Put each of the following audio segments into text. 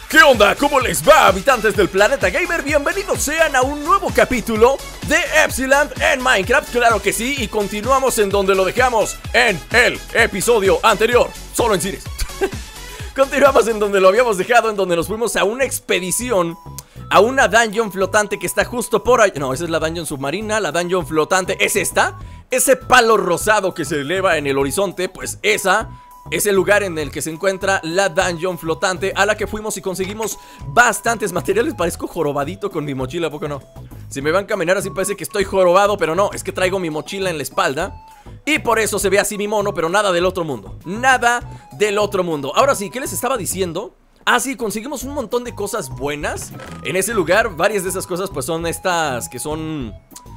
¿Qué onda? ¿Cómo les va, habitantes del planeta gamer? Bienvenidos sean a un nuevo capítulo de Epsiland en Minecraft, claro que sí. Y continuamos en donde lo dejamos en el episodio anterior, solo en cines. Continuamos en donde lo habíamos dejado, en donde nos fuimos a una expedición, a una dungeon flotante que está justo por ahí. No, esa es la dungeon submarina, la dungeon flotante es esta. Ese palo rosado que se eleva en el horizonte, pues esa es el lugar en el que se encuentra la dungeon flotante a la que fuimos y conseguimos bastantes materiales. Parezco jorobadito con mi mochila, ¿a poco no? Si me van a caminar así parece que estoy jorobado, pero no, es que traigo mi mochila en la espalda y por eso se ve así mi mono, pero nada del otro mundo. Nada del otro mundo. Ahora sí, ¿qué les estaba diciendo? Ah, sí, conseguimos un montón de cosas buenas en ese lugar. Varias de esas cosas pues son estas que son...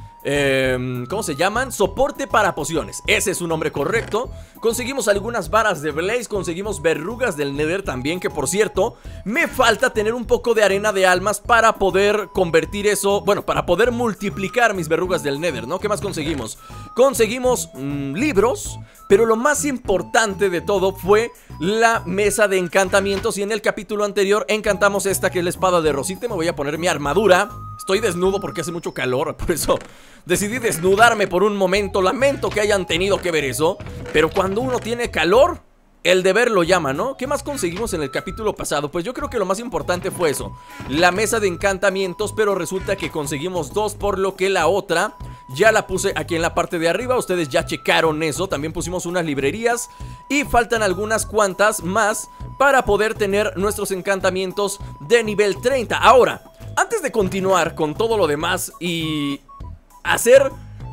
¿cómo se llaman? Soporte para pociones. Ese es su nombre correcto. Conseguimos algunas varas de Blaze. Conseguimos verrugas del Nether también, que por cierto me falta tener un poco de arena de almas para poder convertir eso, bueno, para poder multiplicar mis verrugas del Nether, ¿no? ¿Qué más conseguimos? Conseguimos libros, pero lo más importante de todo fue la mesa de encantamientos. Y en el capítulo anterior encantamos esta que es la espada de Rosita. Me voy a poner mi armadura. Estoy desnudo porque hace mucho calor, por eso decidí desnudarme por un momento. Lamento que hayan tenido que ver eso, pero cuando uno tiene calor, el deber lo llama, ¿no? ¿Qué más conseguimos en el capítulo pasado? Pues yo creo que lo más importante fue eso, la mesa de encantamientos, pero resulta que conseguimos dos, por lo que la otra ya la puse aquí en la parte de arriba. Ustedes ya checaron eso. También pusimos unas librerías y faltan algunas cuantas más para poder tener nuestros encantamientos de nivel 30. Ahora, antes de continuar con todo lo demás y hacer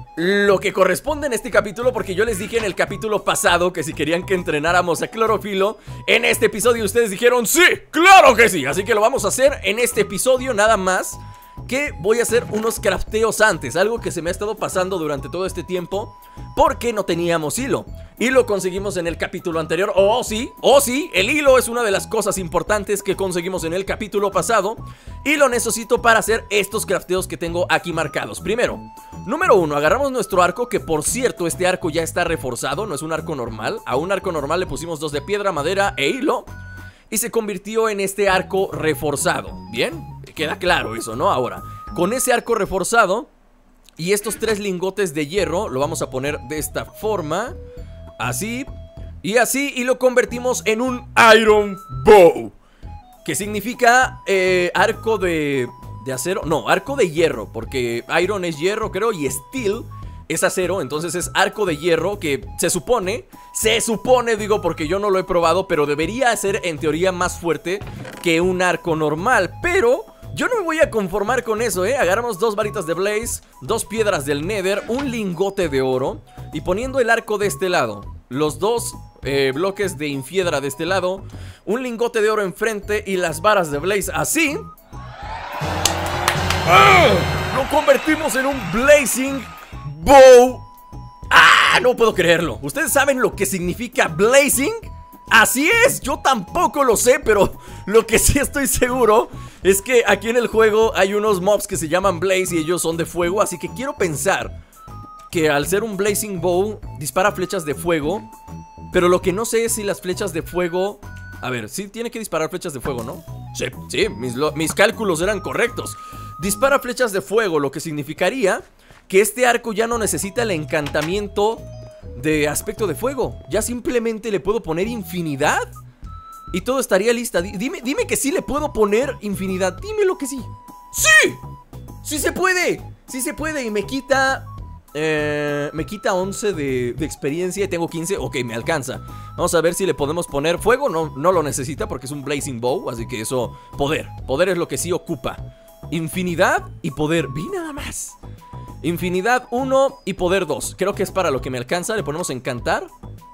lo que corresponde en este capítulo, porque yo les dije en el capítulo pasado que si querían que entrenáramos a Clorofilo en este episodio, ustedes dijeron sí, claro que sí. Así que lo vamos a hacer en este episodio, nada más que voy a hacer unos crafteos antes. Algo que se me ha estado pasando durante todo este tiempo, porque no teníamos hilo y lo conseguimos en el capítulo anterior. Oh sí, el hilo es una de las cosas importantes que conseguimos en el capítulo pasado y lo necesito para hacer estos crafteos que tengo aquí marcados. Primero, número 1, agarramos nuestro arco, que por cierto este arco ya está reforzado, no es un arco normal. A un arco normal le pusimos 2 de piedra, madera e hilo y se convirtió en este arco reforzado. Bien, queda claro eso, ¿no? Ahora, con ese arco reforzado y estos 3 lingotes de hierro, lo vamos a poner de esta forma, así y así, y lo convertimos en un Iron Bow, que significa arco de acero, no, arco de hierro, porque Iron es hierro, creo, y Steel es acero, entonces es arco de hierro, que se supone, digo, porque yo no lo he probado, pero debería ser en teoría más fuerte que un arco normal, pero yo no me voy a conformar con eso, agarramos 2 varitas de Blaze, 2 piedras del Nether, un lingote de oro, y poniendo el arco de este lado, los 2 bloques de infiedra de este lado, un lingote de oro enfrente y las varas de Blaze así, lo convertimos en un Blazing Bow. No puedo creerlo. ¿Ustedes saben lo que significa Blazing? Así es, yo tampoco lo sé, pero lo que sí estoy seguro es que aquí en el juego hay unos mobs que se llaman Blaze y ellos son de fuego, así que quiero pensar que al ser un Blazing Bow dispara flechas de fuego, pero lo que no sé es si las flechas de fuego... A ver, sí tiene que disparar flechas de fuego, ¿no? Sí, mis cálculos eran correctos. Dispara flechas de fuego, lo que significaría que este arco ya no necesita el encantamiento de aspecto de fuego. Ya simplemente le puedo poner infinidad y todo estaría lista. Dime que sí le puedo poner infinidad. Dímelo que sí. ¡Sí! ¡Sí se puede! ¡Sí se puede! Y me quita... me quita 11 de experiencia y tengo 15. Ok, me alcanza. Vamos a ver si le podemos poner fuego. No lo necesita porque es un Blazing Bow, así que eso... Poder es lo que sí ocupa. Infinidad y poder. Vi nada más. Infinidad 1 y poder 2. Creo que es para lo que me alcanza. Le ponemos encantar.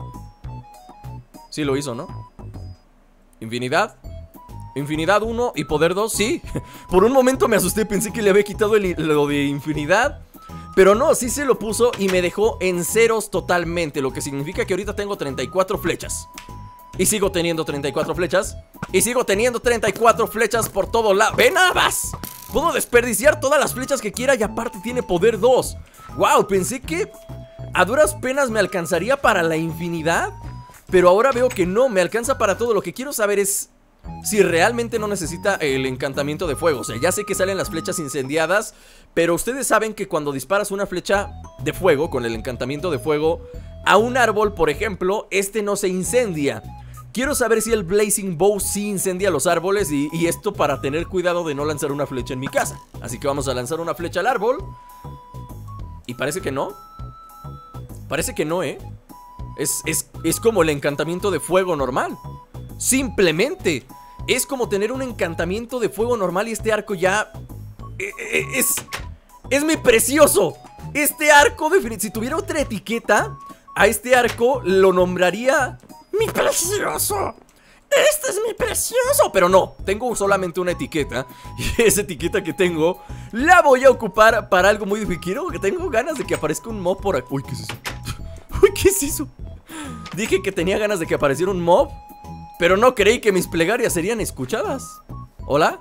Sí lo hizo, ¿no? Infinidad 1 y poder 2, sí. Por un momento me asusté, pensé que le había quitado lo de infinidad, pero no, sí se lo puso y me dejó en ceros totalmente, lo que significa que ahorita tengo 34 flechas. Y sigo teniendo 34 flechas. Y sigo teniendo 34 flechas por todo lado. ¡Ve nada más! Puedo desperdiciar todas las flechas que quiera y aparte tiene poder 2. ¡Wow! Pensé que a duras penas me alcanzaría para la infinidad, pero ahora veo que no, me alcanza para todo. Lo que quiero saber es si realmente no necesita el encantamiento de fuego. O sea, ya sé que salen las flechas incendiadas, pero ustedes saben que cuando disparas una flecha de fuego con el encantamiento de fuego a un árbol, por ejemplo, este no se incendia. Quiero saber si el Blazing Bow sí incendia los árboles y esto para tener cuidado de no lanzar una flecha en mi casa. Así que vamos a lanzar una flecha al árbol. Y parece que no. Parece que no, ¿eh? Es como el encantamiento de fuego normal. Simplemente es como tener un encantamiento de fuego normal y este arco ya... Es mi precioso. Este arco, si tuviera otra etiqueta, a este arco lo nombraría... ¡Mi precioso! ¡Este es mi precioso! Pero no, tengo solamente una etiqueta. Y esa etiqueta que tengo la voy a ocupar para algo muy difícil. Que tengo ganas de que aparezca un mob por aquí. Uy, ¿qué es eso? Uy, ¿qué es eso? Dije que tenía ganas de que apareciera un mob, pero no creí que mis plegarias serían escuchadas. ¿Hola?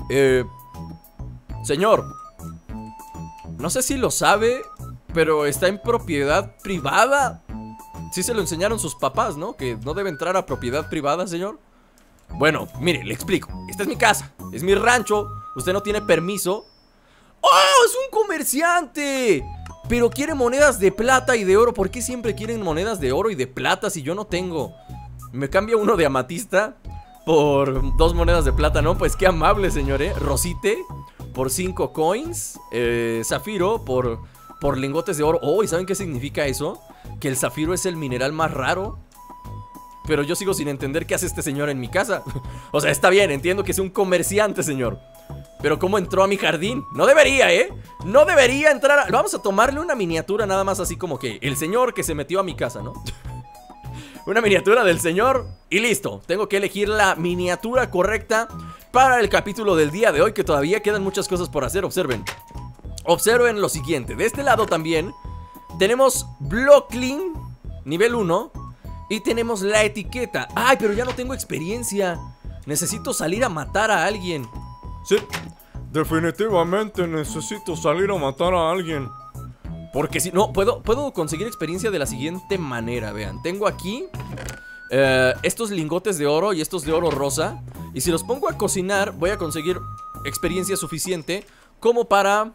Señor, no sé si lo sabe, pero está en propiedad privada. Sí se lo enseñaron sus papás, ¿no? Que no debe entrar a propiedad privada, señor. Bueno, mire, le explico. Esta es mi casa, es mi rancho. Usted no tiene permiso. ¡Oh, es un comerciante! Pero quiere monedas de plata y de oro. ¿Por qué siempre quieren monedas de oro y de plata si yo no tengo? Me cambia uno de amatista por 2 monedas de plata, ¿no? Pues qué amable, señor, ¿eh? Rosite por 5 coins. Zafiro por lingotes de oro. Oh, ¿y saben qué significa eso? Que el zafiro es el mineral más raro. Pero yo sigo sin entender qué hace este señor en mi casa. O sea, está bien, entiendo que es un comerciante, señor, pero ¿cómo entró a mi jardín? No debería, ¿eh? No debería entrar Vamos a tomarle una miniatura nada más así como que el señor que se metió a mi casa, ¿no? Una miniatura del señor y listo. Tengo que elegir la miniatura correcta para el capítulo del día de hoy, que todavía quedan muchas cosas por hacer. Observen. Observen lo siguiente. De este lado también tenemos Blockling nivel 1 y tenemos la etiqueta. Ay, pero ya no tengo experiencia. Necesito salir a matar a alguien. Sí, definitivamente necesito salir a matar a alguien. Porque si no, puedo conseguir experiencia de la siguiente manera. Vean, tengo aquí estos lingotes de oro y estos de oro rosa. Y si los pongo a cocinar, voy a conseguir experiencia suficiente como para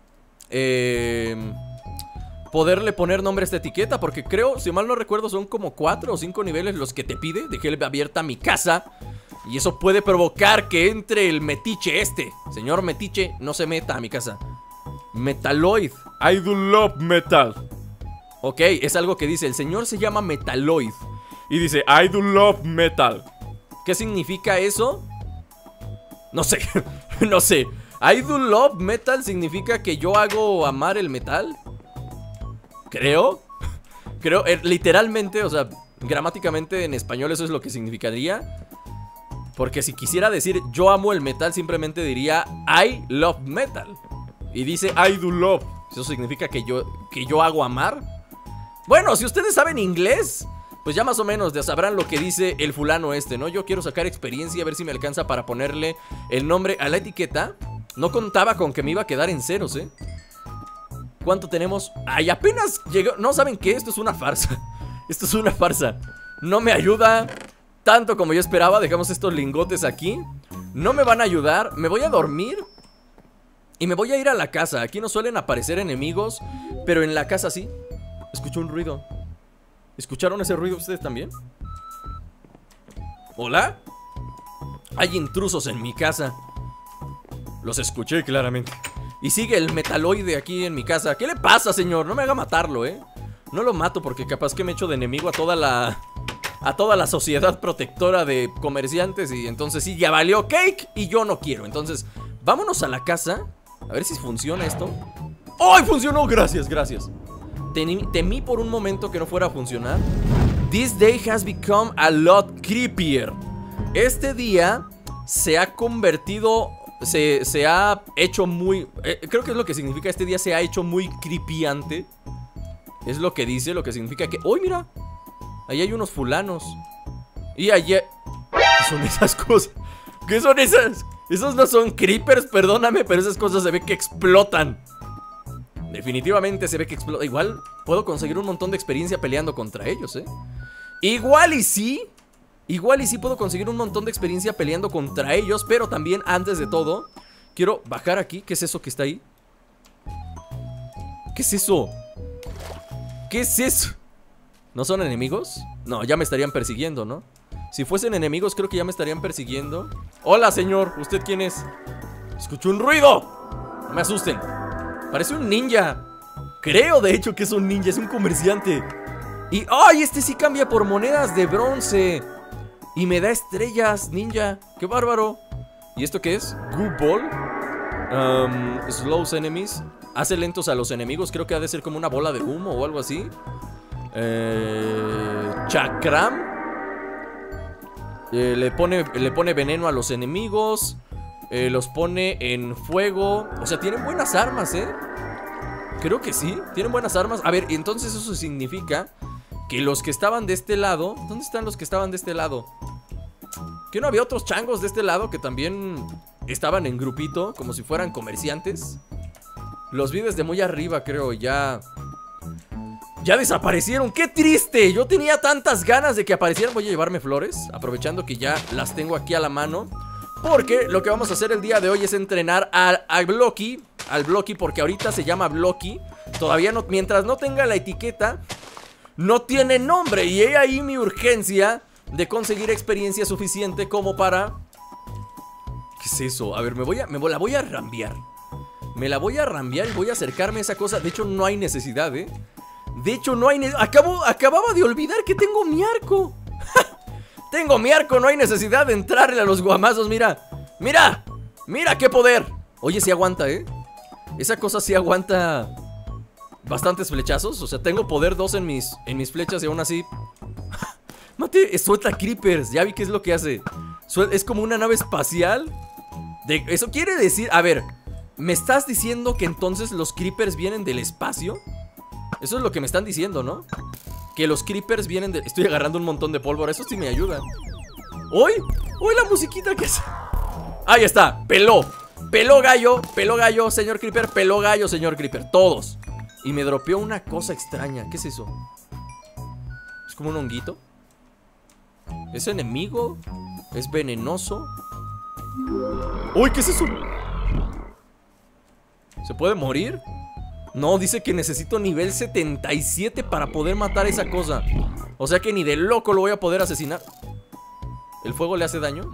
poderle poner nombre a esta etiqueta. Porque creo, si mal no recuerdo, son como 4 o 5 niveles los que te pide. Dejé abierta mi casa y eso puede provocar que entre el metiche este. Señor metiche, no se meta a mi casa. Metaloid. I do love metal. Ok, es algo que dice. El señor se llama Metaloid y dice I do love metal. ¿Qué significa eso? No sé. No sé. I do love metal significa que yo hago amar el metal. Creo. Creo, literalmente, o sea, gramáticamente en español eso es lo que significaría. Porque si quisiera decir yo amo el metal, simplemente diría I love metal. Y dice I do love. ¿Eso significa que yo hago amar? Bueno, si ustedes saben inglés, pues ya más o menos ya sabrán lo que dice el fulano este, ¿no? Yo quiero sacar experiencia, a ver si me alcanza para ponerle el nombre a la etiqueta. No contaba con que me iba a quedar en ceros, ¿eh? ¿Cuánto tenemos? Ay, apenas llegó. No, ¿saben qué? Esto es una farsa. Esto es una farsa. No me ayuda tanto como yo esperaba. Dejamos estos lingotes aquí. No me van a ayudar. Me voy a dormir y me voy a ir a la casa. Aquí no suelen aparecer enemigos, pero en la casa sí. Escucho un ruido. ¿Escucharon ese ruido ustedes también? ¿Hola? Hay intrusos en mi casa. Los escuché claramente. Y sigue el metaloide aquí en mi casa. ¿Qué le pasa, señor? No me haga matarlo, ¿eh? No lo mato porque capaz que me echo de enemigo a toda la sociedad protectora de comerciantes. Y entonces sí, ya valió cake. Y yo no quiero. Entonces, vámonos a la casa. A ver si funciona esto. ¡Ay, funcionó! Gracias, gracias. Temí por un momento que no fuera a funcionar. This day has become a lot creepier. Este día se ha convertido... Se ha hecho muy... creo que es lo que significa. Este día se ha hecho muy creepyante. Es lo que dice, lo que significa que... ¡Uy, mira! Ahí hay unos fulanos. Y allí... ¿Qué son esas cosas? ¿Qué son esas? Esos no son creepers, perdóname, pero esas cosas se ve que explotan. Definitivamente se ve que explota. Igual puedo conseguir un montón de experiencia peleando contra ellos, ¿eh? Igual y sí. Igual y sí puedo conseguir un montón de experiencia peleando contra ellos. Pero también, antes de todo, quiero bajar aquí. ¿Qué es eso que está ahí? ¿Qué es eso? ¿Qué es eso? ¿No son enemigos? No, ya me estarían persiguiendo, ¿no? Si fuesen enemigos creo que ya me estarían persiguiendo. Hola, señor, ¿usted quién es? Escucho un ruido. No me asusten. Parece un ninja. Creo de hecho que es un ninja, es un comerciante. Y ¡ay! Este sí cambia por monedas de bronce. Y me da estrellas, ninja. ¡Qué bárbaro! ¿Y esto qué es? Goo Ball. Slows enemies. Hace lentos a los enemigos. Creo que ha de ser como una bola de humo o algo así. Chakram. Le pone veneno a los enemigos. Los pone en fuego. O sea, tienen buenas armas, creo que sí, tienen buenas armas. A ver, entonces eso significa que los que estaban de este lado... ¿Dónde están los que estaban de este lado? ¿Que no había otros changos de este lado que también estaban en grupito? Como si fueran comerciantes. Los vi desde muy arriba, creo. Ya desaparecieron. ¡Qué triste! Yo tenía tantas ganas de que aparecieran. Voy a llevarme flores, aprovechando que ya las tengo aquí a la mano. Porque lo que vamos a hacer el día de hoy es entrenar al Blocky. Al Blocky, porque ahorita se llama Blocky. Todavía no, mientras no tenga la etiqueta, no tiene nombre. Y he ahí mi urgencia de conseguir experiencia suficiente como para... ¿Qué es eso? A ver, me la voy a rambear. Me la voy a rambear y voy a acercarme a esa cosa. De hecho, no hay necesidad, De hecho, no hay acababa de olvidar que tengo mi arco. Tengo mi arco, no hay necesidad de entrarle a los guamazos. Mira, mira, mira qué poder. Oye, sí aguanta, esa cosa sí aguanta bastantes flechazos. O sea, tengo poder 2 en mis flechas y aún así mate, suelta creepers. Ya vi qué es lo que hace. Es como una nave espacial. Eso quiere decir, a ver, ¿me estás diciendo que entonces los creepers vienen del espacio? Eso es lo que me están diciendo, ¿no? Que los creepers vienen de... Estoy agarrando un montón de pólvora, eso sí me ayuda. ¡Uy! ¡Uy, la musiquita que es! Ahí está, peló gallo, señor creeper. Peló gallo, señor creeper, todos. Y me dropeó una cosa extraña. ¿Qué es eso? ¿Es como un honguito? ¿Es enemigo? ¿Es venenoso? ¡Uy, qué es eso! ¿Se puede morir? No, dice que necesito nivel 77 para poder matar a esa cosa. O sea que ni de loco lo voy a poder asesinar. ¿El fuego le hace daño?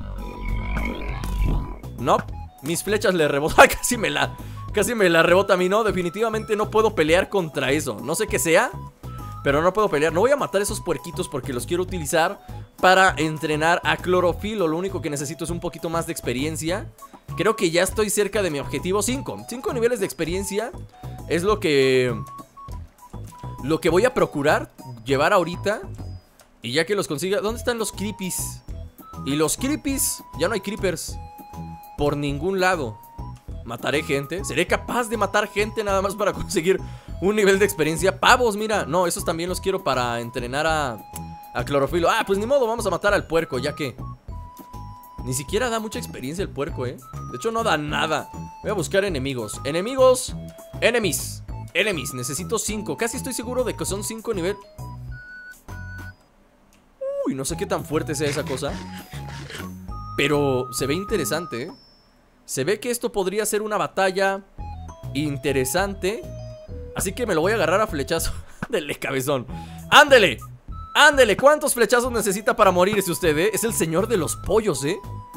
No, mis flechas le rebotan. Casi me la rebota a mí. No, definitivamente no puedo pelear contra eso. No sé qué sea, pero no puedo pelear. No voy a matar a esos puerquitos porque los quiero utilizar para entrenar a Clorofilo. Lo único que necesito es un poquito más de experiencia. Creo que ya estoy cerca de mi objetivo. 5 niveles de experiencia es lo que voy a procurar llevar ahorita. Y ya que los consiga... ¿Dónde están los creepies? Y los creepies... Ya no hay creepers por ningún lado. ¿Mataré gente? ¿Seré capaz de matar gente nada más para conseguir un nivel de experiencia? Pavos, mira. No, esos también los quiero para entrenar a Clorofilo. Ah, pues ni modo, vamos a matar al puerco, ya que... Ni siquiera da mucha experiencia el puerco, De hecho no da nada. Voy a buscar enemigos. Enemigos. Enemies. Necesito 5. Casi estoy seguro de que son 5 nivel. Uy, no sé qué tan fuerte sea esa cosa. Pero se ve interesante, Se ve que esto podría ser una batalla interesante. Así que me lo voy a agarrar a flechazo. Ándele, cabezón. ¡Ándele! ¡Ándele! ¿Cuántos flechazos necesita para morirse usted, Es el señor de los pollos,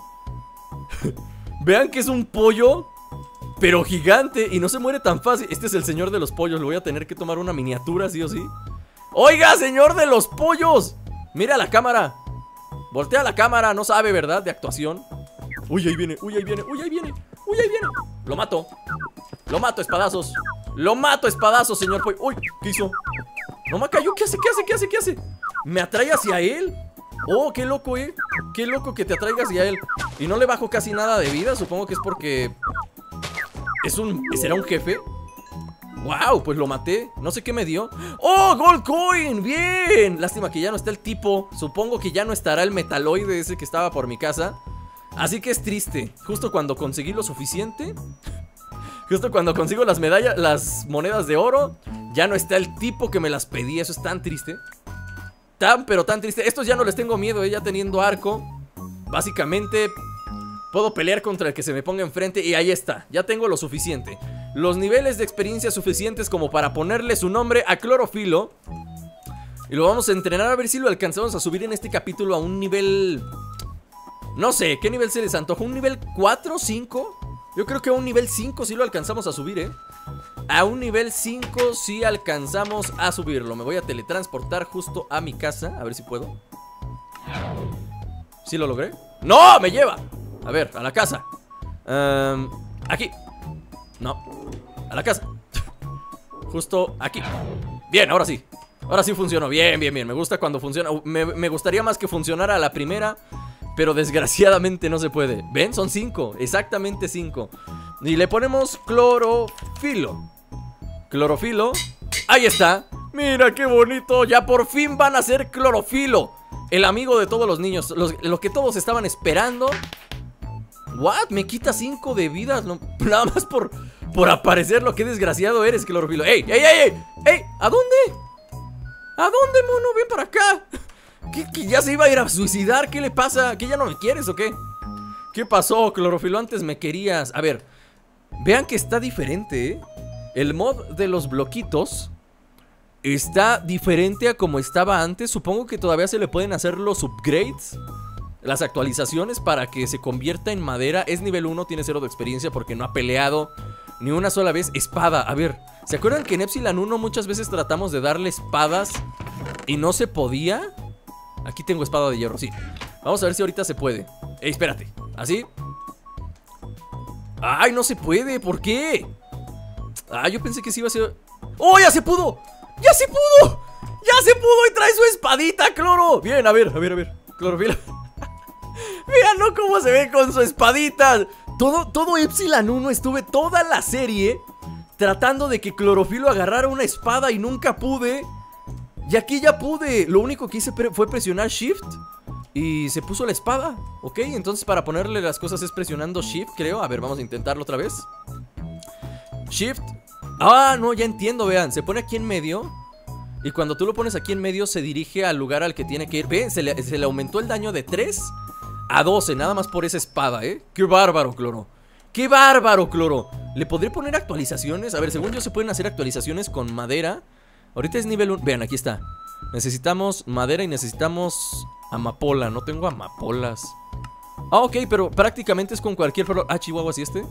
Vean que es un pollo, pero gigante, y no se muere tan fácil. Este es el señor de los pollos. Le voy a tener que tomar una miniatura, sí o sí. ¡Oiga, señor de los pollos! Mira la cámara. Voltea la cámara, no sabe, ¿verdad? De actuación. Uy, ahí viene, uy, ahí viene, uy, ahí viene. Uy, ahí viene. Lo mato. Lo mato, espadazos. Lo mato, espadazos, señor pollo. Uy, ¿qué hizo? No me cayó, ¿qué hace? ¿Qué hace? ¿Qué hace? ¿Qué hace? ¿Me atrae hacia él? Oh, qué loco, Qué loco que te atraiga hacia él. Y no le bajo casi nada de vida. Supongo que es porque ¿será un jefe? Wow, pues lo maté. No sé qué me dio. ¡Oh, Gold Coin! ¡Bien! Lástima que ya no está el tipo. Supongo que ya no estará el metaloide ese que estaba por mi casa. Así que es triste. Justo cuando conseguí lo suficiente, justo cuando consigo las medallas, las monedas de oro, ya no está el tipo que me las pedía. Eso es tan triste. pero tan triste. Estos ya no les tengo miedo, ya teniendo arco. Básicamente puedo pelear contra el que se me ponga enfrente. Y ahí está, ya tengo lo suficiente. Los niveles de experiencia suficientes como para ponerle su nombre a Clorofilo. Y lo vamos a entrenar a ver si lo alcanzamos a subir en este capítulo a un nivel... No sé, ¿qué nivel se les antoja? ¿Un nivel 4, 5? Yo creo que a un nivel 5 sí lo alcanzamos a subir, A un nivel 5 sí alcanzamos a subirlo. Me voy a teletransportar justo a mi casa. A ver si puedo. ¿Sí lo logré? ¡No! ¡Me lleva! A ver, a la casa. Aquí. No. A la casa. Justo aquí. Bien, ahora sí. Ahora sí funcionó. Bien, bien, bien. Me gusta cuando funciona. Me gustaría más que funcionara a la primera, pero desgraciadamente no se puede. ¿Ven? Son 5. Exactamente 5. Y le ponemos Clorofilo. Clorofilo. Ahí está. Mira qué bonito. Ya por fin van a ser Clorofilo, el amigo de todos los niños. Lo que todos estaban esperando. ¿What? Me quita 5 de vida. No, nada más por aparecer. Lo que desgraciado eres, Clorofilo. ¡Ey! ¡Ey! ¡Ey! ¡Ey! ¡Ey! ¿A dónde? ¿A dónde, mono? Ven para acá. ¿Que ya se iba a ir a suicidar? ¿Qué le pasa? ¿Que ya no me quieres o qué? ¿Qué pasó, Clorofilo? Antes me querías. A ver, vean que está diferente, El mod de los bloquitos está diferente a como estaba antes. Supongo que todavía se le pueden hacer los upgrades, las actualizaciones para que se convierta en madera. Es nivel 1, tiene 0 de experiencia porque no ha peleado ni una sola vez. Espada, a ver, ¿se acuerdan que en Epsilon 1 muchas veces tratamos de darle espadas y no se podía? Aquí tengo espada de hierro, sí. Vamos a ver si ahorita se puede. Ey, espérate, ¿así? ¡Ay, no se puede! ¿Por qué? Ah, yo pensé que sí iba a ser... ¡Oh, ya se pudo! ¡Ya se pudo! ¡Ya se pudo! Y trae su espadita, Cloro. Bien, a ver, Clorofilo. Vean, ¿no? Cómo se ve con su espadita. Todo Epsilon 1 estuve toda la serie tratando de que Clorofilo agarrara una espada y nunca pude. Y aquí ya pude. Lo único que hice fue presionar Shift y se puso la espada. Ok, entonces para ponerle las cosas es presionando Shift, creo. A ver, vamos a intentarlo otra vez. Shift. Ah, no, ya entiendo, vean. Se pone aquí en medio y cuando tú lo pones aquí en medio se dirige al lugar al que tiene que ir. Ve, se le aumentó el daño de 3 a 12, nada más por esa espada, ¡Qué bárbaro, Cloro! ¡Qué bárbaro, Cloro! ¿Le podré poner actualizaciones? A ver, según yo se pueden hacer actualizaciones con madera. Ahorita es nivel 1. Vean, aquí está. Necesitamos madera y necesitamos amapola. No tengo amapolas. Ah, ok, pero prácticamente es con cualquier flor. Ah, Chihuahua, ¿sí este?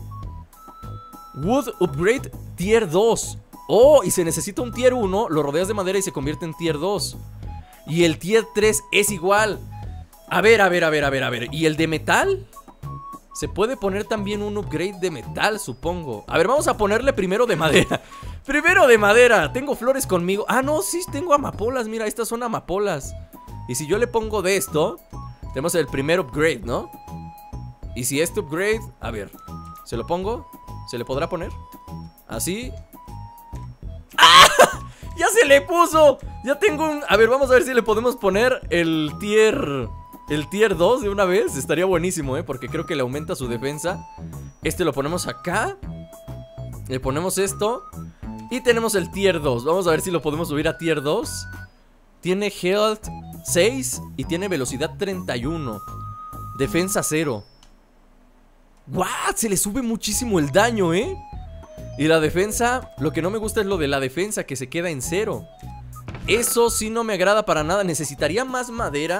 Wood Upgrade Tier 2. Oh, y se necesita un Tier 1. Lo rodeas de madera y se convierte en Tier 2. Y el Tier 3 es igual. A ver. ¿Y el de metal? Se puede poner también un upgrade de metal, supongo. A ver, vamos a ponerle primero de madera. Primero de madera. Tengo flores conmigo. Ah, no, sí, tengo amapolas. Mira, estas son amapolas. Y si yo le pongo de esto, tenemos el primer upgrade, ¿no? Y si este upgrade, a ver, ¿se lo pongo? ¿Se le podrá poner? Así. ¡Ah! ¡Ya se le puso! Ya tengo un... A ver, vamos a ver si le podemos poner el tier 2 de una vez. Estaría buenísimo, porque creo que le aumenta su defensa. Este lo ponemos acá. Le ponemos esto. Y tenemos el tier 2. Vamos a ver si lo podemos subir a tier 2. Tiene health 6 y tiene velocidad 31. Defensa 0. ¡What! Se le sube muchísimo el daño, Y la defensa, lo que no me gusta es lo de la defensa, que se queda en 0. Eso sí no me agrada para nada. Necesitaría más madera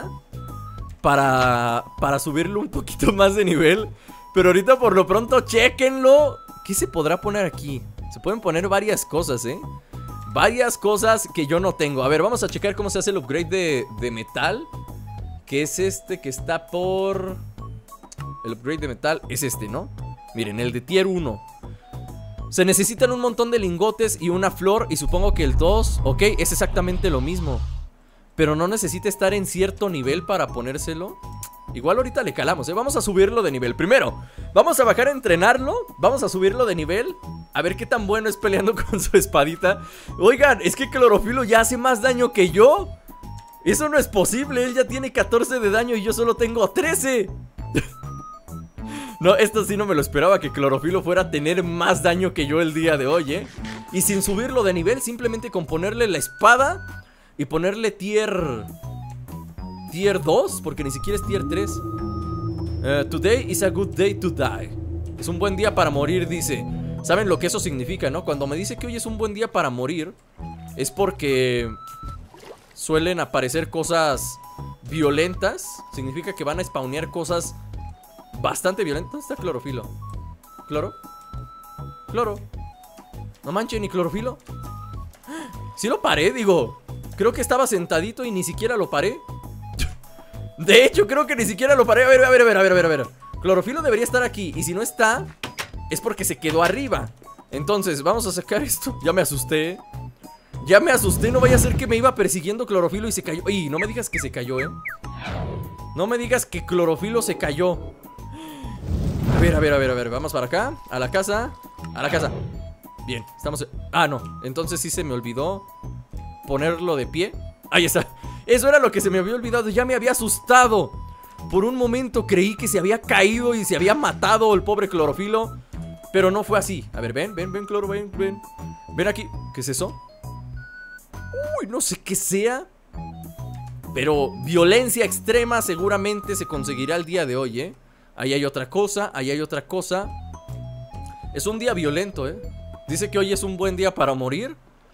para subirlo un poquito más de nivel. Pero ahorita por lo pronto, chéquenlo. ¿Qué se podrá poner aquí? Se pueden poner varias cosas, varias cosas que yo no tengo. A ver, vamos a checar cómo se hace el upgrade de metal. Que es este que está por... El upgrade de metal es este, ¿no? Miren, el de tier 1. Se necesitan un montón de lingotes y una flor. Y supongo que el 2, ok, es exactamente lo mismo. Pero no necesita estar en cierto nivel para ponérselo. Igual ahorita le calamos, Vamos a subirlo de nivel. Primero, vamos a bajar a entrenarlo. Vamos a subirlo de nivel. A ver qué tan bueno es peleando con su espadita. Oigan, es que Clorofilo ya hace más daño que yo. Eso no es posible, él ya tiene 14 de daño y yo solo tengo 13. No, esto sí no me lo esperaba, que Clorofilo fuera a tener más daño que yo el día de hoy, Y sin subirlo de nivel, simplemente con ponerle la espada y ponerle tier tier 2, porque ni siquiera es tier 3. Today is a good day to die. Es un buen día para morir, dice. ¿Saben lo que eso significa, no? Cuando me dice que hoy es un buen día para morir, es porque suelen aparecer cosas violentas. Significa que van a spawnear cosas bastante violentas. ¿Dónde está clorofilo? ¿Cloro? ¿Cloro? No manches, ni clorofilo. Sí lo paré, digo. Creo que estaba sentadito y ni siquiera lo paré. De hecho, creo que ni siquiera lo paré. A ver. Clorofilo debería estar aquí. Y si no está, es porque se quedó arriba. Entonces, vamos a sacar esto. Ya me asusté. Ya me asusté. No vaya a ser que me iba persiguiendo clorofilo y se cayó. ¡Ey! No me digas que se cayó, No me digas que clorofilo se cayó. A ver. Vamos para acá. A la casa. A la casa. Bien, estamos... Ah, no. Entonces sí se me olvidó ponerlo de pie. Ahí está. Eso era lo que se me había olvidado. Ya me había asustado. Por un momento creí que se había caído y se había matado el pobre clorofilo. Pero no fue así. A ver, ven, cloro, ven. Ven aquí. ¿Qué es eso? Uy, no sé qué sea. Pero violencia extrema seguramente se conseguirá el día de hoy, Ahí hay otra cosa, ahí hay otra cosa. Es un día violento, Dice que hoy es un buen día para morir.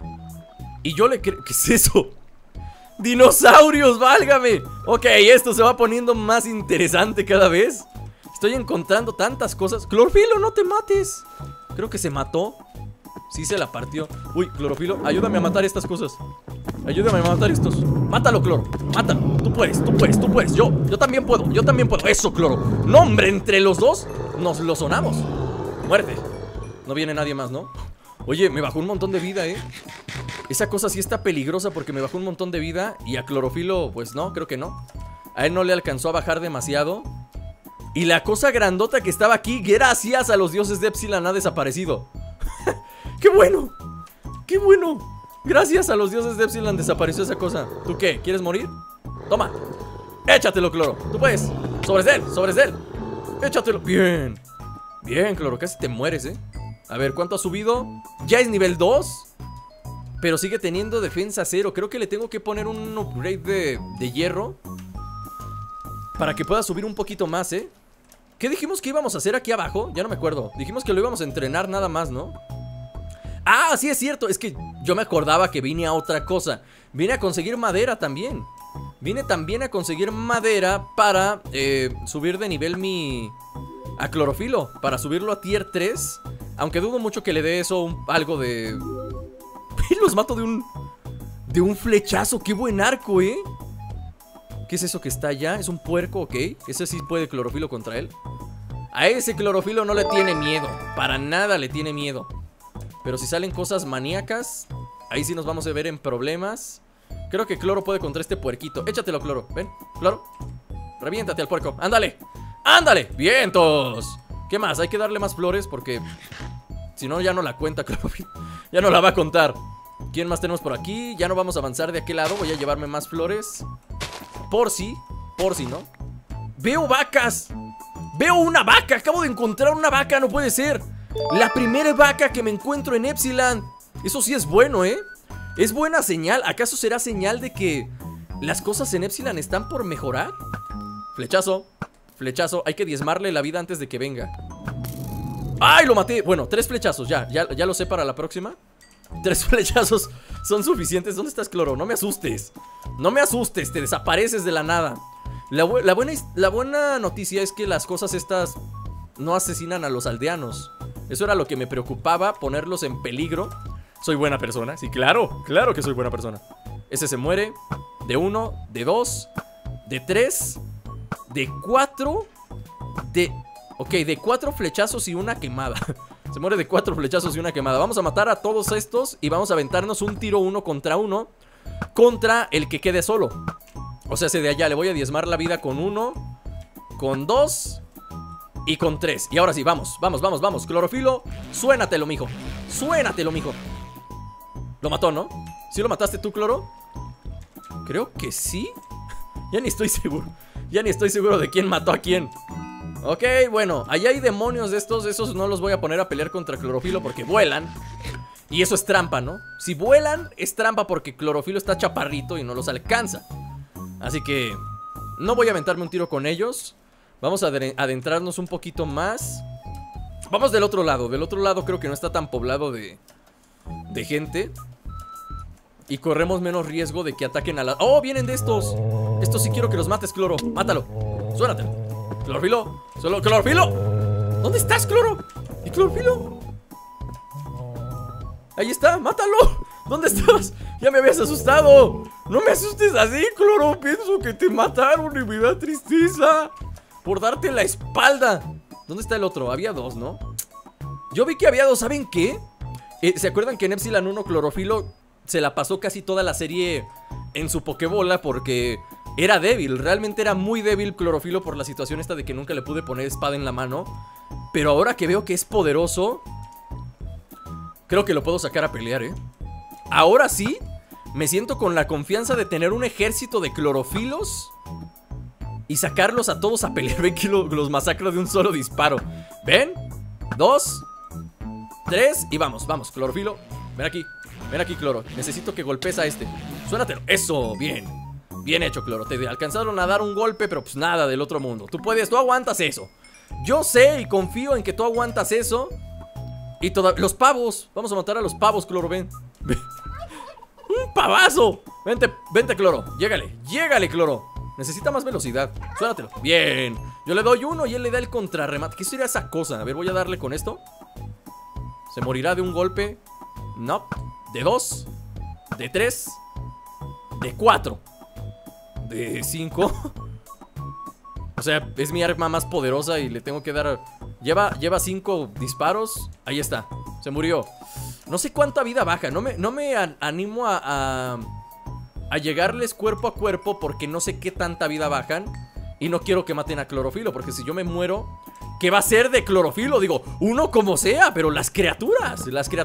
Y yo le creo... ¿Qué es eso? ¡Dinosaurios, válgame! Ok, esto se va poniendo más interesante cada vez. Estoy encontrando tantas cosas. Clorofilo, no te mates. Creo que se mató. Sí se la partió. Uy, clorofilo, ayúdame a matar estas cosas. Ayúdame a matar estos. Mátalo, cloro, mátalo. Tú puedes. Yo también puedo, Eso, cloro. No, hombre, entre los dos nos lo sonamos. Muerte. No viene nadie más, ¿no? Oye, me bajó un montón de vida, Esa cosa sí está peligrosa porque me bajó un montón de vida. Y a clorofilo, pues no, creo que no. A él no le alcanzó a bajar demasiado. Y la cosa grandota que estaba aquí, gracias a los dioses de Epsilon, ha desaparecido. ¡Qué bueno! ¡Qué bueno! Gracias a los dioses de Epsilon desapareció esa cosa. ¿Tú qué? ¿Quieres morir? Toma. Échatelo, cloro. Tú puedes. Sobres de él. Échatelo. Bien. Bien, cloro. Casi te mueres, A ver, ¿cuánto ha subido? Ya es nivel 2. Pero sigue teniendo defensa 0. Creo que le tengo que poner un upgrade de hierro para que pueda subir un poquito más, ¿Qué dijimos que íbamos a hacer aquí abajo? Ya no me acuerdo. Dijimos que lo íbamos a entrenar nada más, ¿no? Ah, sí es cierto. Es que yo me acordaba que vine a otra cosa. Vine a conseguir madera también. Vine también a conseguir madera para subir de nivel a clorofilo. Para subirlo a tier 3. Aunque dudo mucho que le dé eso algo de... Los mato de un flechazo. Qué buen arco, ¿Qué es eso que está allá? Es un puerco, ok. Ese sí puede clorofilo contra él. A ese clorofilo no le tiene miedo. Para nada le tiene miedo. Pero si salen cosas maníacas, ahí sí nos vamos a ver en problemas. Creo que cloro puede contra este puerquito. Échatelo, cloro. Ven, cloro. Reviéntate al puerco. ¡Ándale! ¡Ándale! ¡Vientos! ¿Qué más? Hay que darle más flores porque si no ya no la cuenta clorofilo. Ya no la va a contar. ¿Quién más tenemos por aquí? Ya no vamos a avanzar de aquel lado. Voy a llevarme más flores. Por si, ¿no? ¡Veo vacas! ¡Veo una vaca! Acabo de encontrar una vaca, no puede ser. La primera vaca que me encuentro en Epsilon. Eso sí es bueno, Es buena señal. ¿Acaso será señal de que las cosas en Epsilon están por mejorar? Flechazo. Flechazo. Hay que diezmarle la vida antes de que venga. ¡Ay, lo maté! Bueno, 3 flechazos, ya lo sé para la próxima. 3 flechazos son suficientes. ¿Dónde estás, cloro? No me asustes. No me asustes, te desapareces de la nada. La buena noticia es que las cosas estas no asesinan a los aldeanos. Eso era lo que me preocupaba, ponerlos en peligro. Soy buena persona, sí, claro que soy buena persona. Ese se muere. De 1, de 2, de 3, de 4, ok, de 4 flechazos y una quemada. Se muere de 4 flechazos y una quemada. Vamos a matar a todos estos y vamos a aventarnos un tiro 1 contra 1 contra el que quede solo. O sea, ese de allá le voy a diezmar la vida con 1, con 2 y con 3. Y ahora sí, vamos. Clorofilo, suénatelo, mijo. Lo mató, ¿no? ¿Sí lo mataste tú, cloro? Creo que sí. Ya ni estoy seguro de quién mató a quién. Ok, bueno, allá hay demonios de estos. Esos no los voy a poner a pelear contra clorofilo porque vuelan. Y eso es trampa, ¿no? Si vuelan es trampa porque clorofilo está chaparrito y no los alcanza. Así que No voy a aventarme un tiro con ellos. Vamos a adentrarnos un poquito más. Vamos del otro lado. Del otro lado creo que no está tan poblado de gente. Y corremos menos riesgo de que ataquen a la... ¡Oh, vienen de estos! Estos sí quiero que los mates, Cloro. Mátalo. Suénatelo. Clorofilo. Solo Clorofilo. ¿Dónde estás, Cloro? ¿Y Clorofilo? Ahí está, mátalo. ¿Dónde estás? Ya me habías asustado. No me asustes así, Cloro. Pienso que te mataron y me da tristeza por darte la espalda. ¿Dónde está el otro? Había dos, ¿no? Yo vi que había dos, ¿saben qué? ¿Se acuerdan que en Epsilon 1 Clorofilo se la pasó casi toda la serie en su Pokébola porque era débil? Realmente era muy débil Clorofilo por la situación esta de que nunca le pude poner espada en la mano. Pero ahora que veo que es poderoso, creo que lo puedo sacar a pelear, ¿eh? Ahora sí, me siento con la confianza de tener un ejército de Clorofilos y sacarlos a todos a pelear. Ven que los masacro de un solo disparo. ¿Ven? 2, 3 y vamos, vamos, Clorofilo. Ven aquí, Cloro. Necesito que golpees a este. Suénatelo. Eso, bien. Bien hecho, Cloro. Te alcanzaron a dar un golpe, pero pues nada del otro mundo. Tú puedes, tú aguantas eso. Yo sé y confío en que tú aguantas eso. Y los pavos. Vamos a matar a los pavos, Cloro, ven. ¡Un pavazo! Vente, Cloro. Llégale, Cloro. Necesita más velocidad. Suénatelo. Bien. Yo le doy uno y él le da el contrarremate. ¿Qué sería esa cosa? A ver, voy a darle con esto. ¿Se morirá de un golpe? No. De 2. De 3. De 4. De 5. O sea, es mi arma más poderosa y le tengo que dar... Lleva 5 disparos. Ahí está. Se murió. No sé cuánta vida baja. No me animo a llegarles cuerpo a cuerpo porque no sé qué tanta vida bajan. Y no quiero que maten a Clorofilo, porque si yo me muero, ¿qué va a ser de Clorofilo? Digo, uno como sea, pero las criaturas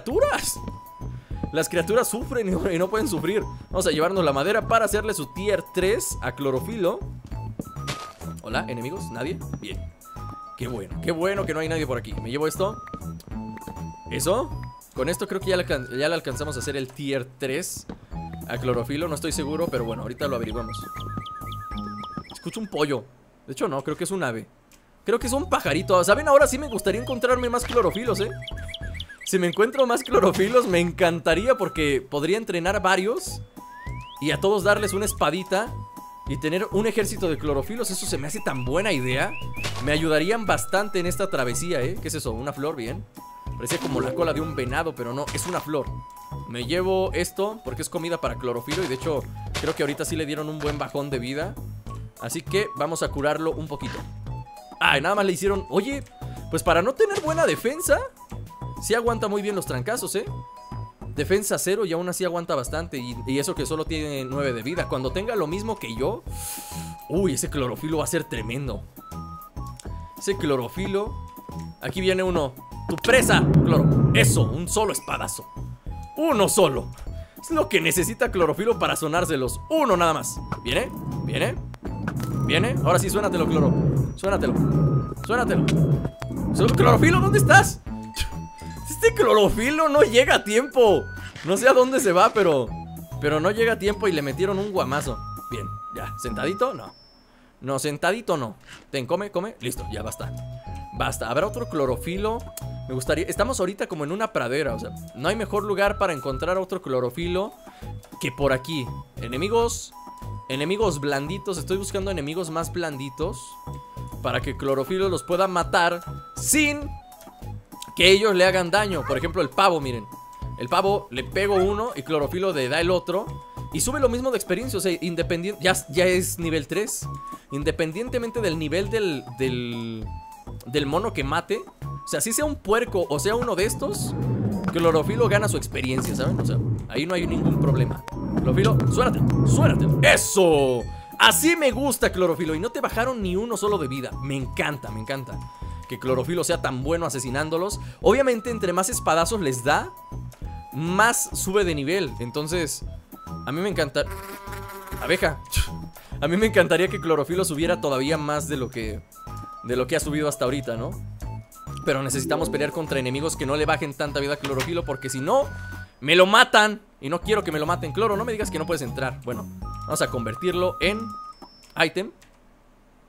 sufren y no pueden sufrir. Vamos a llevarnos la madera para hacerle su tier 3 a Clorofilo. Hola, enemigos, ¿nadie? Bien. Qué bueno que no hay nadie por aquí. Me llevo esto. Eso. Con esto creo que ya le alcanzamos a hacer el tier 3 a Clorofilo. No estoy seguro, pero bueno, ahorita lo averiguamos. Escucho un pollo. De hecho no, creo que es un ave. Creo que es un pajarito. ¿Saben? Ahora sí me gustaría encontrarme más Clorofilos, ¿eh? Si me encuentro más Clorofilos me encantaría, porque podría entrenar varios y a todos darles una espadita y tener un ejército de Clorofilos. Eso se me hace tan buena idea. Me ayudarían bastante en esta travesía, ¿eh? ¿Qué es eso? ¿Una flor? Bien. Parecía como la cola de un venado, pero no, es una flor. Me llevo esto porque es comida para Clorofilo. Y de hecho creo que ahorita sí le dieron un buen bajón de vida. Así que vamos a curarlo un poquito. Ah, y nada más le hicieron... Oye, pues para no tener buena defensa, sí aguanta muy bien los trancazos, ¿eh? Defensa 0 y aún así aguanta bastante. Y eso que solo tiene 9 de vida. Cuando tenga lo mismo que yo... Uy, ese Clorofilo va a ser tremendo. Ese Clorofilo... Aquí viene uno. Tu presa, Cloro. Eso, un solo espadazo. Uno solo. Es lo que necesita Clorofilo para sonárselos. Uno nada más. ¿Viene? ¿Viene? ¿Viene? Ahora sí, suénatelo, Cloro. Suénatelo. Clorofilo, ¿dónde estás? Este Clorofilo no llega a tiempo. No sé a dónde se va, pero no llega a tiempo y le metieron un guamazo. Bien, ya, ¿sentadito? No. No, sentadito no. Ten, come. Listo, ya basta. ¿Habrá otro Clorofilo? Me gustaría... Estamos ahorita como en una pradera. O sea, no hay mejor lugar para encontrar otro Clorofilo que por aquí. Enemigos blanditos. Estoy buscando enemigos más blanditos para que Clorofilo los pueda matar sin que ellos le hagan daño. Por ejemplo, el pavo, miren. El pavo le pego uno y Clorofilo le da el otro y sube lo mismo de experiencia. O sea, independiente... Ya es nivel 3. Independientemente del nivel del mono que mate. O sea, si sea un puerco o sea uno de estos, Clorofilo gana su experiencia, ¿saben? O sea, ahí no hay ningún problema. Clorofilo, suénatelo. ¡Eso! Así me gusta Clorofilo. Y no te bajaron ni uno solo de vida. Me encanta que Clorofilo sea tan bueno asesinándolos. Obviamente, entre más espadazos les da, más sube de nivel. Entonces, a mí me encanta... Abeja. A mí me encantaría que Clorofilo subiera todavía más de lo que ha subido hasta ahorita, ¿no? Pero necesitamos pelear contra enemigos que no le bajen tanta vida a Clorofilo, porque si no, me lo matan. Y no quiero que me lo maten. Cloro, no me digas que no puedes entrar. Bueno, vamos a convertirlo en ítem.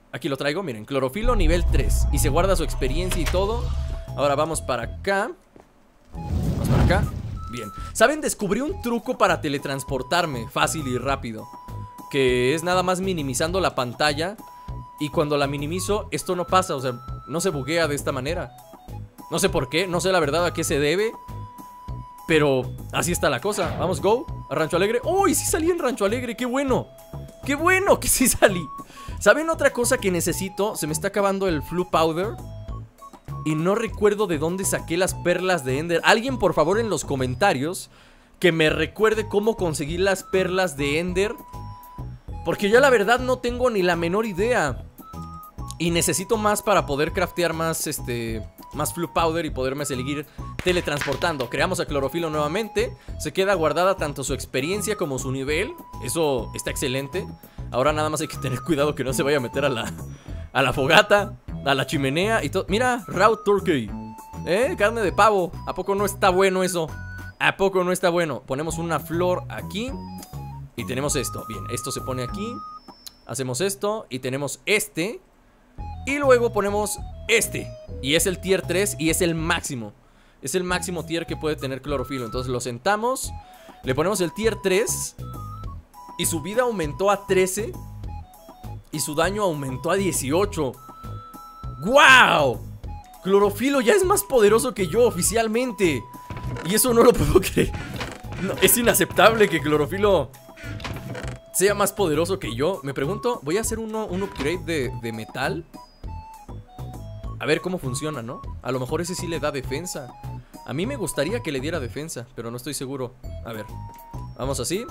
Aquí lo traigo, miren, clorofilo nivel 3. Y se guarda su experiencia y todo. Ahora vamos para acá. Vamos para acá. Bien. ¿Saben? Descubrí un truco para teletransportarme fácil y rápido, que es nada más minimizando la pantalla. Y cuando la minimizo, esto no pasa, o sea, no se buguea de esta manera. No sé por qué, no sé la verdad a qué se debe, pero así está la cosa. Vamos, go, a Rancho Alegre. ¡Uy! Sí salí en Rancho Alegre, qué bueno. ¡Qué bueno que sí salí! ¿Saben otra cosa que necesito? Se me está acabando el Flu Powder y no recuerdo de dónde saqué las perlas de Ender. Alguien, por favor, en los comentarios que me recuerde cómo conseguí las perlas de Ender, porque yo la verdad no tengo ni la menor idea. Y necesito más para poder craftear más, más Flu Powder y poderme seguir teletransportando. Creamos a Clorofilo nuevamente. Se queda guardada tanto su experiencia como su nivel. Eso está excelente. Ahora nada más hay que tener cuidado que no se vaya a meter a la fogata, a la chimenea y todo. Mira, raw turkey, carne de pavo. ¿A poco no está bueno eso? ¿A poco no está bueno? Ponemos una flor aquí y tenemos esto. Bien, esto se pone aquí. Hacemos esto y tenemos este. Y luego ponemos este. Y es el tier 3 y es el máximo. Es el máximo tier que puede tener clorofilo. Entonces lo sentamos, le ponemos el tier 3 y su vida aumentó a 13 y su daño aumentó a 18. ¡Guau! Clorofilo ya es más poderoso que yo oficialmente. Y eso no lo puedo creer. No, es inaceptable que Clorofilo sea más poderoso que yo. Me pregunto, voy a hacer un upgrade de metal. A ver cómo funciona, ¿no? A lo mejor ese sí le da defensa. A mí me gustaría que le diera defensa, pero no estoy seguro. A ver, vamos así.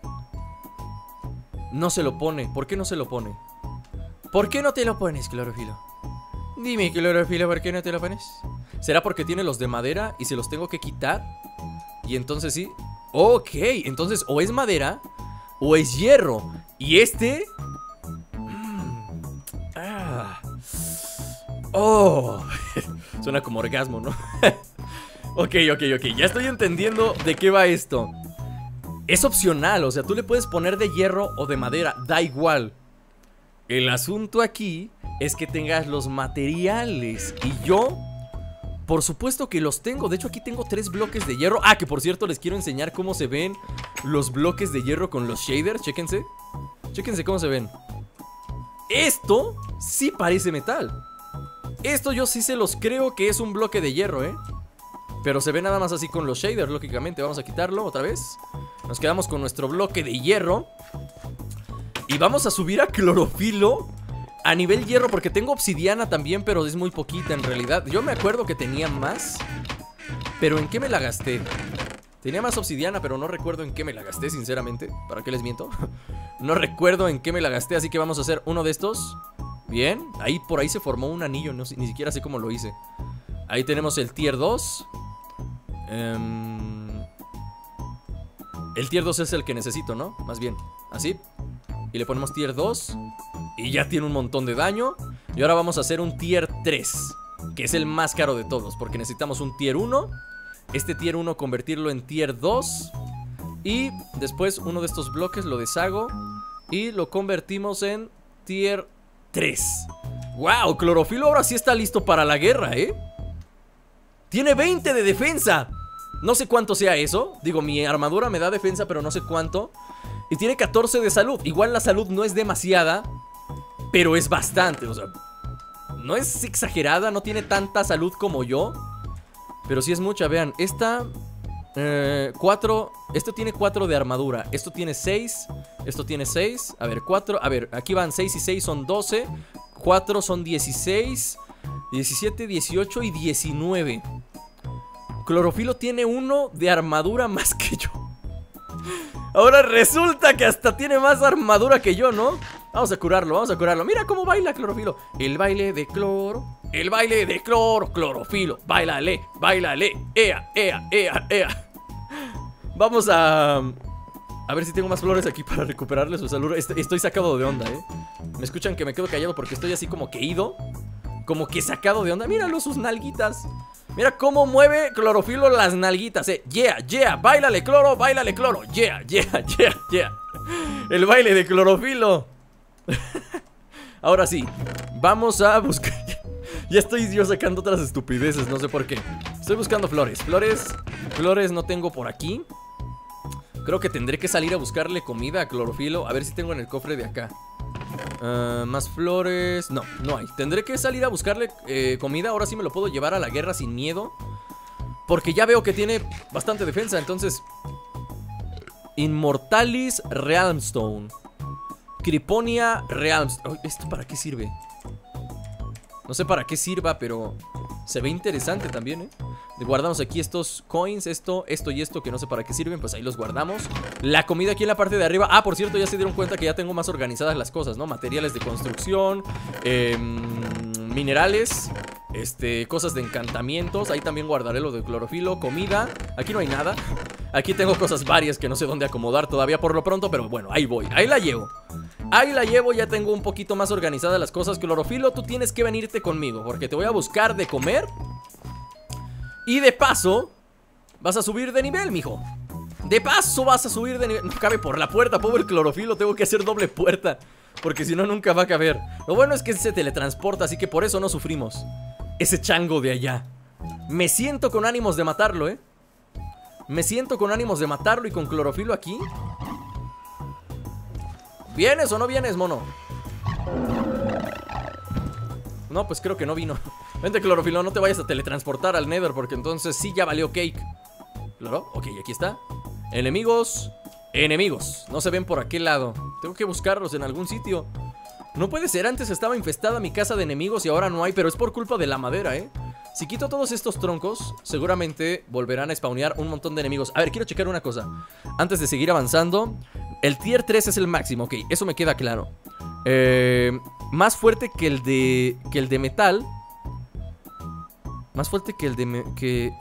No se lo pone. ¿Por qué no se lo pone? ¿Por qué no te lo pones, Clorofilo? Dime, Clorofilo, ¿por qué no te lo pones? ¿Será porque tiene los de madera y se los tengo que quitar? Y entonces sí. Ok, entonces o es madera o es hierro. Y este... Oh, suena como orgasmo, ¿no? Ok, ya estoy entendiendo de qué va esto. Es opcional, o sea, tú le puedes poner de hierro o de madera, da igual. El asunto aquí es que tengas los materiales. Y yo, por supuesto que los tengo. De hecho, aquí tengo 3 bloques de hierro. Ah, que por cierto, les quiero enseñar cómo se ven los bloques de hierro con los shaders. Chéquense. Chéquense cómo se ven. Esto sí parece metal. Esto yo sí se los creo que es un bloque de hierro, pero se ve nada más así con los shaders, lógicamente. Vamos a quitarlo otra vez. Nos quedamos con nuestro bloque de hierro. Y vamos a subir a Clorofilo a nivel hierro, porque tengo obsidiana también, pero es muy poquita en realidad. Yo me acuerdo que tenía más, pero ¿en qué me la gasté? Tenía más obsidiana, pero no recuerdo en qué me la gasté, sinceramente. ¿Para qué les miento? No recuerdo en qué me la gasté, así que vamos a hacer uno de estos. Bien, ahí por ahí se formó un anillo, no sé, ni siquiera sé cómo lo hice. Ahí tenemos el tier 2. El tier 2 es el que necesito, ¿no? Más bien, así. Y le ponemos tier 2 y ya tiene un montón de daño. Y ahora vamos a hacer un tier 3, que es el más caro de todos, porque necesitamos un tier 1. Este tier 1 convertirlo en tier 2. Y después uno de estos bloques lo deshago y lo convertimos en tier 3. ¡Wow! Clorofilo ahora sí está listo para la guerra, Tiene 20 de defensa. No sé cuánto sea eso. Digo, mi armadura me da defensa, pero no sé cuánto. Y tiene 14 de salud. Igual la salud no es demasiada, pero es bastante, o sea, no es exagerada, no tiene tanta salud como yo, pero sí es mucha. Vean, esta 4, esto tiene 4 de armadura. Esto tiene 6, esto tiene 6. A ver, 4, a ver, aquí van 6 y 6 son 12. 4 son 16, 17, 18 y 19. Clorofilo tiene 1 de armadura más que yo. Ahora resulta que hasta tiene más armadura que yo, ¿no? Vamos a curarlo, vamos a curarlo. Mira cómo baila Clorofilo. El baile de cloro. El baile de cloro, Clorofilo. Báilale, báilale. Ea, ea, ea, ea. Vamos a ver si tengo más flores aquí para recuperarle su salud. Estoy sacado de onda, Me escuchan que me quedo callado porque estoy así como que ido. Como que sacado de onda. Míralo, sus nalguitas. Mira cómo mueve Clorofilo las nalguitas, Yeah, yeah, báilale cloro, Yeah, yeah, yeah, yeah. El baile de Clorofilo. Ahora sí, vamos a buscar. Ya estoy yo sacando otras estupideces, no sé por qué. Estoy buscando flores. Flores no tengo por aquí. Creo que tendré que salir a buscarle comida a Clorofilo. A ver si tengo en el cofre de acá. Más flores. No, no hay. Tendré que salir a buscarle comida. Ahora sí me lo puedo llevar a la guerra sin miedo, porque ya veo que tiene bastante defensa. Entonces, Immortalis Realmstone, Criponia Realmstone. ¿Esto para qué sirve? No sé para qué sirva, pero se ve interesante también, ¿eh? Guardamos aquí estos coins, esto y esto, que no sé para qué sirven, pues ahí los guardamos. La comida aquí en la parte de arriba. Ah, por cierto, ya se dieron cuenta que ya tengo más organizadas las cosas, ¿no? Materiales de construcción, minerales, cosas de encantamientos. Ahí también guardaré lo de clorofilo, comida. Aquí no hay nada. Aquí tengo cosas varias que no sé dónde acomodar todavía por lo pronto, pero bueno, ahí voy, ahí la llevo. Ahí la llevo, ya tengo un poquito más organizadas las cosas. Clorofilo, tú tienes que venirte conmigo, porque te voy a buscar de comer. Y de paso, vas a subir de nivel, mijo. De paso vas a subir de nivel. No cabe por la puerta, pobre Clorofilo. Tengo que hacer doble puerta, porque si no nunca va a caber. Lo bueno es que se teletransporta, así que por eso no sufrimos. Ese chango de allá. Me siento con ánimos de matarlo, ¿eh? Me siento con ánimos de matarlo. Y con Clorofilo aquí. ¿Vienes o no vienes, mono? No, pues creo que no vino. Vente, Clorofilo, no te vayas a teletransportar al Nether, porque entonces sí ya valió cake. ¿Claro? Ok, aquí está. Enemigos. Enemigos. No se ven por aquel lado. Tengo que buscarlos en algún sitio. No puede ser, antes estaba infestada mi casa de enemigos y ahora no hay, pero es por culpa de la madera, ¿eh? Si quito todos estos troncos, seguramente volverán a spawnear un montón de enemigos. A ver, quiero checar una cosa antes de seguir avanzando. El tier 3 es el máximo, ok, eso me queda claro. Más fuerte que el de metal. Más fuerte que el de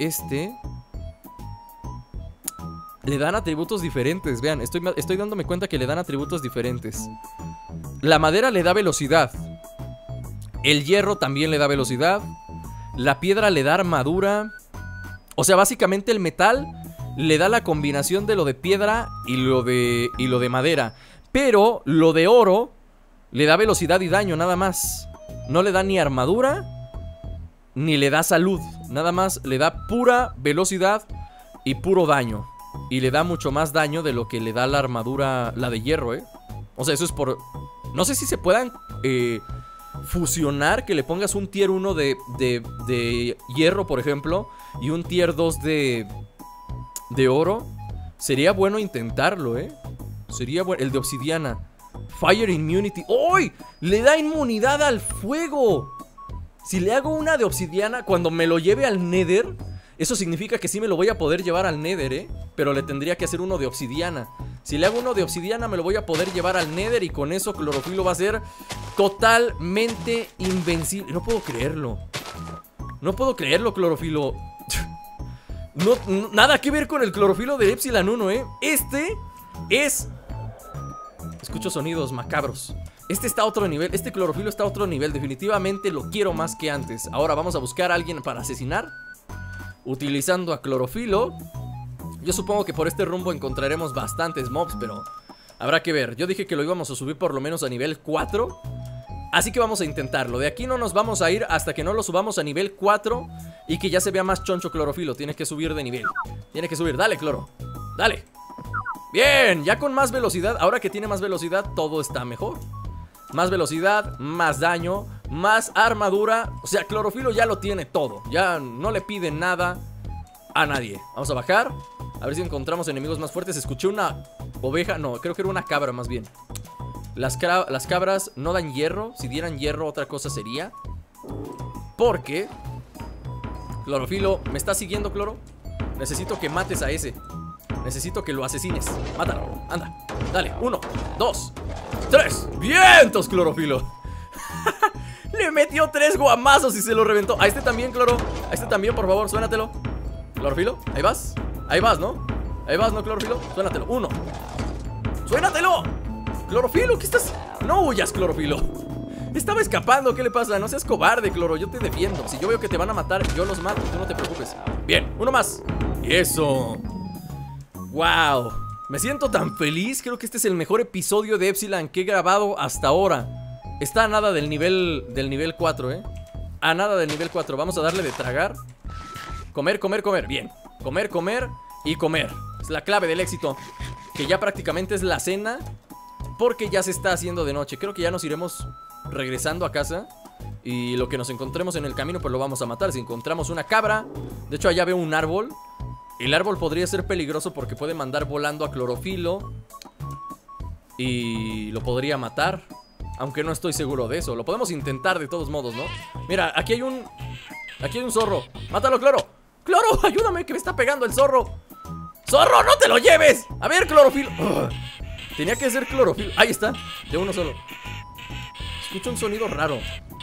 le dan atributos diferentes. Vean, estoy dándome cuenta que le dan atributos diferentes. La madera le da velocidad. El hierro también le da velocidad. La piedra le da armadura. O sea, básicamente el metal le da la combinación de lo de piedra y lo de madera. Pero lo de oro le da velocidad y daño, nada más. No le da ni armadura ni le da salud. Nada más le da pura velocidad y puro daño. Y le da mucho más daño de lo que le da la armadura, la de hierro, ¿eh? O sea, eso es por... No sé si se puedan fusionar, que le pongas un tier 1 de hierro, por ejemplo, y un tier 2 de oro. Sería bueno intentarlo, ¿eh? Sería bueno. El de obsidiana. Fire Immunity. ¡Uy! Le da inmunidad al fuego. Si le hago una de obsidiana, cuando me lo lleve al Nether, eso significa que sí me lo voy a poder llevar al Nether, ¿eh? Pero le tendría que hacer uno de obsidiana. Si le hago uno de obsidiana, me lo voy a poder llevar al Nether. Y con eso Clorofilo va a ser totalmente invencible. No puedo creerlo. No puedo creerlo, Clorofilo. No, nada que ver con el Clorofilo de Epsilon 1, ¿eh? Este es... Escucho sonidos macabros. Este está a otro nivel, este Clorofilo está a otro nivel. Definitivamente lo quiero más que antes. Ahora vamos a buscar a alguien para asesinar, utilizando a Clorofilo. Yo supongo que por este rumbo encontraremos bastantes mobs, pero habrá que ver. Yo dije que lo íbamos a subir por lo menos a nivel 4, así que vamos a intentarlo. De aquí no nos vamos a ir hasta que no lo subamos a nivel 4 y que ya se vea más choncho Clorofilo. Tienes que subir de nivel. Tienes que subir, dale, Cloro, dale. Bien, ya con más velocidad. Ahora que tiene más velocidad, todo está mejor. Más velocidad, más daño, más armadura. O sea, Clorofilo ya lo tiene todo. Ya no le pide nada a nadie. Vamos a bajar, a ver si encontramos enemigos más fuertes. Escuché una oveja, no, creo que era una cabra más bien. Las cabras no dan hierro. Si dieran hierro otra cosa sería. Porque Clorofilo, ¿me está siguiendo, Cloro? Necesito que mates a ese. Necesito que lo asesines. Mátalo, anda, dale, 1, 2, 3. ¡Vientos, Clorofilo! Le metió 3 guamazos y se lo reventó. A este también, Cloro. A este también, por favor, suénatelo. Clorofilo, ahí vas. Ahí vas, ¿no? Ahí vas, ¿no, Clorofilo? Suénatelo, 1. ¡Suénatelo! Clorofilo, ¿qué estás? No huyas, Clorofilo. Estaba escapando, ¿qué le pasa? No seas cobarde, Cloro, yo te defiendo. Si yo veo que te van a matar, yo los mato, tú no te preocupes. Bien, uno más. Eso. Wow, me siento tan feliz. Creo que este es el mejor episodio de Epsilon que he grabado hasta ahora. Está a nada del nivel 4, a nada del nivel 4. Vamos a darle de tragar. Comer, comer, comer, bien. Comer, comer y comer. Es la clave del éxito. Que ya prácticamente es la cena, porque ya se está haciendo de noche. Creo que ya nos iremos regresando a casa. Y lo que nos encontremos en el camino pues lo vamos a matar. Si encontramos una cabra, de hecho allá veo un árbol. El árbol podría ser peligroso porque puede mandar volando a Clorofilo y lo podría matar, aunque no estoy seguro de eso. Lo podemos intentar de todos modos, ¿no? Mira, aquí hay un zorro. Mátalo, Cloro. Cloro, ayúdame, que me está pegando el zorro. ¡Zorro, no te lo lleves! A ver, Clorofilo. Tenía que ser Clorofilo. Ahí está, de uno solo. Escucho un sonido raro.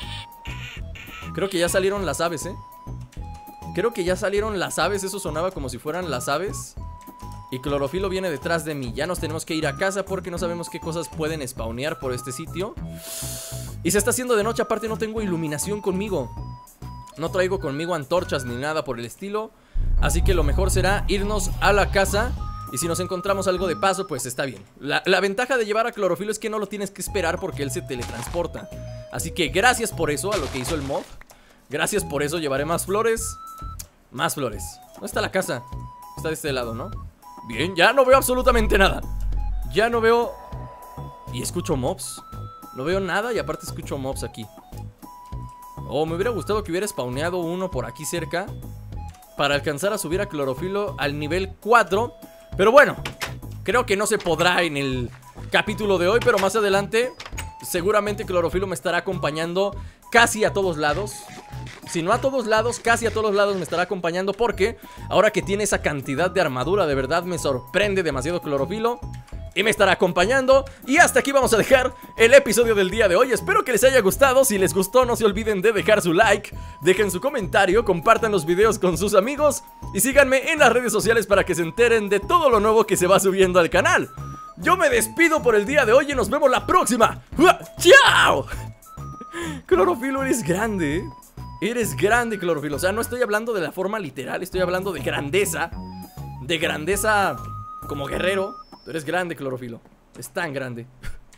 Creo que ya salieron las aves, Creo que ya salieron las aves. Eso sonaba como si fueran las aves. Y Clorofilo viene detrás de mí. Ya nos tenemos que ir a casa porque no sabemos qué cosas pueden spawnear por este sitio. Y se está haciendo de noche. Aparte no tengo iluminación conmigo. No traigo conmigo antorchas ni nada por el estilo. Así que lo mejor será irnos a la casa. Y si nos encontramos algo de paso, pues está bien. La ventaja de llevar a Clorofilo es que no lo tienes que esperar porque él se teletransporta. Así que gracias por eso, a lo que hizo el mob. Gracias por eso, llevaré más flores. Más flores. ¿Dónde está la casa? Está de este lado, ¿no? Bien, ya no veo absolutamente nada. Ya no veo... Y escucho mobs. No veo nada y aparte escucho mobs aquí. Oh, me hubiera gustado que hubiera spawneado uno por aquí cerca para alcanzar a subir a Clorofilo al nivel 4. Pero bueno, creo que no se podrá en el capítulo de hoy, pero más adelante seguramente Clorofilo me estará acompañando casi a todos lados. Si no a todos lados, casi a todos lados me estará acompañando, porque ahora que tiene esa cantidad de armadura, de verdad me sorprende demasiado Clorofilo. Y me estará acompañando. Y hasta aquí vamos a dejar el episodio del día de hoy. Espero que les haya gustado. Si les gustó, no se olviden de dejar su like, dejen su comentario, compartan los videos con sus amigos y síganme en las redes sociales para que se enteren de todo lo nuevo que se va subiendo al canal. Yo me despido por el día de hoy y nos vemos la próxima. ¡Chao! Clorofilo, eres grande, Eres grande, Clorofilo. O sea, no estoy hablando de la forma literal, estoy hablando de grandeza. De grandeza como guerrero. Tú eres grande, Clorofilo. Es tan grande.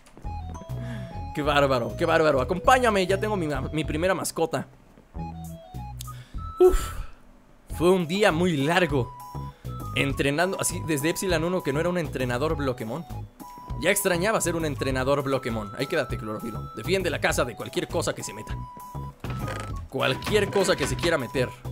Qué bárbaro, qué bárbaro. Acompáñame, ya tengo mi primera mascota. Uf, fue un día muy largo entrenando, así desde Epsilon 1 que no era un entrenador Bloquemon. Ya extrañaba ser un entrenador Bloquemon. Ahí quédate, Clorofilo. Defiende la casa de cualquier cosa que se meta. Cualquier cosa que se quiera meter.